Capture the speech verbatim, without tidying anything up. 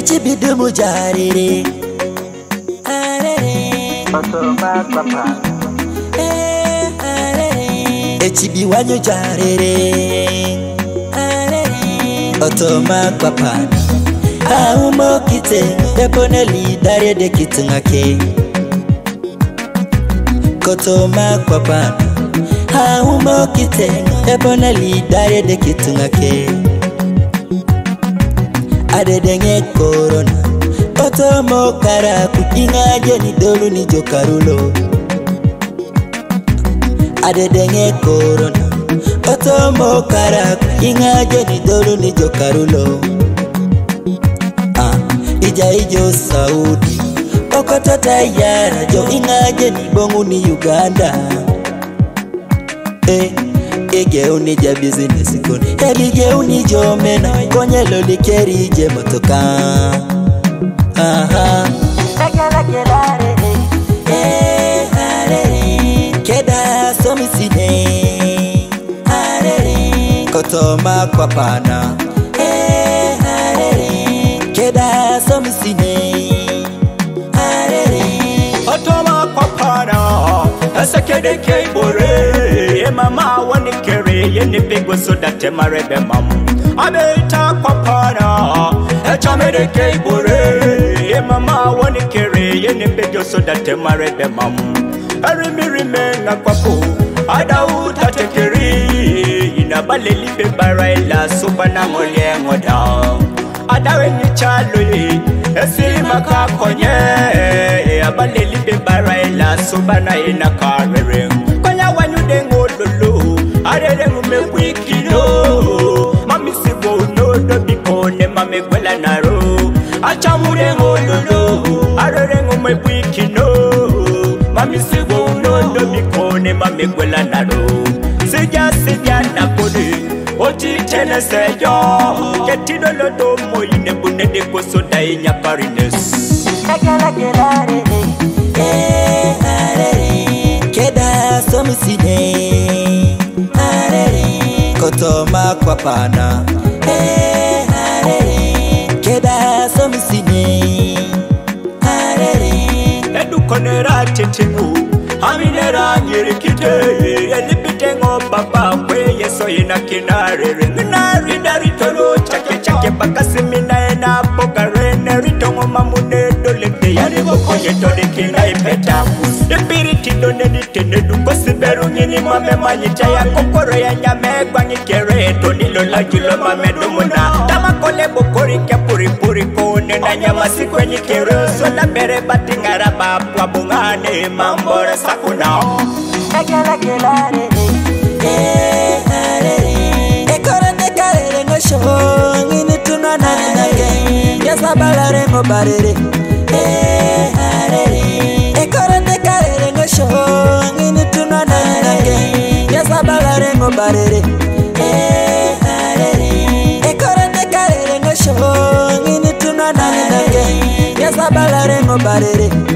echibidu mujarire arere Otoma papa eh arere echibi wanyo jarire arere otoma papa aumo kite deboneli dare de kitngake kotoma papa aumo kite deboneli dare de kitngake adedenge corona otomo kara kukinga jeni dolu ni jokarulo adedenge corona otomo kara kukinga jeni dolu ni jokarulo ah ija ijo Saudi okota tayara jo inga jeni bongu ni Uganda eh ege unija business koni ege unijo mena konye loli keri je motoka aha agala kelare eh are keda somisine are kotoma kwa pana eh are keda somisine are otoma kwa pana asakede keibore mama wani kere yeni bigwa so that marebe mam abeta kwa pana echamede keibore mama wani kere yeni bigwa so that marebe mam arimiri menga kwako adauta tekeri inabale libe baraila subana ngole ngoda adawe ni chalo esi makakonye abale libe baraila subana ina Arerengu konya wanyude ngololo Arerengu me wikino mami sibo no do bikone mame gwela naro achamure ngololo Arerengu me wikino mami sibo no do bikone mame gwela naro sija sija na kode oti chene sejo ketido lodo moyine bunede kosoda inya parines agala kelare eh are keda somisine are kotoma kwa pana eh are keda somisine are edu konera tetingu aminera nyirikite elipitengo baba kwe yeso ina kinare nari dari tolo chake chake bakasimina ena bogarene ritongo mamune dolete yari bokonye tole kina ipeta ipiriti donedi tenedu kosiberu nyini mame manyita ya kokoro ya nyame kwanyi kere tonilo la julo mame dumuna tama kole bokori ke puri puri kone na nyama sikwenyi kere sola bere batingara babwa bungane mambora sakuna agala kelare eh are ekora de kare ngo shongi tuna nani nage yasa balare ngo barere eh are ekora de kare ngo shongi tuna nani nage yasa balare ngo barere eh are ekora de kare ngo shongi tuna nani nage yasa balare ngo barere